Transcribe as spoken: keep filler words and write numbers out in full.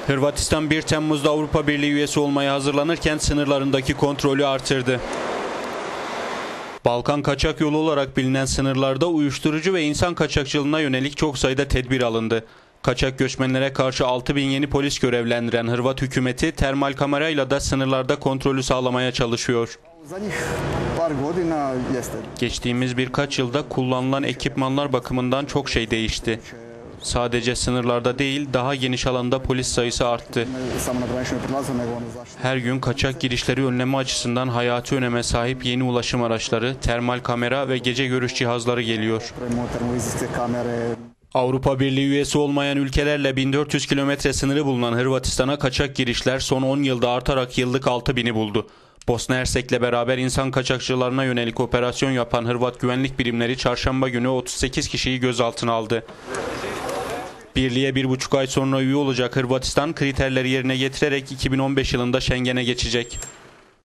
Hırvatistan bir Temmuz'da Avrupa Birliği üyesi olmaya hazırlanırken sınırlarındaki kontrolü artırdı. Balkan kaçak yolu olarak bilinen sınırlarda uyuşturucu ve insan kaçakçılığına yönelik çok sayıda tedbir alındı. Kaçak göçmenlere karşı altı bin yeni polis görevlendiren Hırvat hükümeti termal kamerayla da sınırlarda kontrolü sağlamaya çalışıyor. Geçtiğimiz birkaç yılda kullanılan ekipmanlar bakımından çok şey değişti. Sadece sınırlarda değil, daha geniş alanda polis sayısı arttı. Her gün kaçak girişleri önleme açısından hayati öneme sahip yeni ulaşım araçları, termal kamera ve gece görüş cihazları geliyor. Avrupa Birliği üyesi olmayan ülkelerle bin dört yüz kilometre sınırı bulunan Hırvatistan'a kaçak girişler son on yılda artarak yıllık altı bini buldu. Bosna Hersek'le beraber insan kaçakçılarına yönelik operasyon yapan Hırvat güvenlik birimleri çarşamba günü otuz sekiz kişiyi gözaltına aldı. Birliğe bir buçuk ay sonra üye olacak Hırvatistan kriterleri yerine getirerek iki bin on beş yılında Schengen'e geçecek.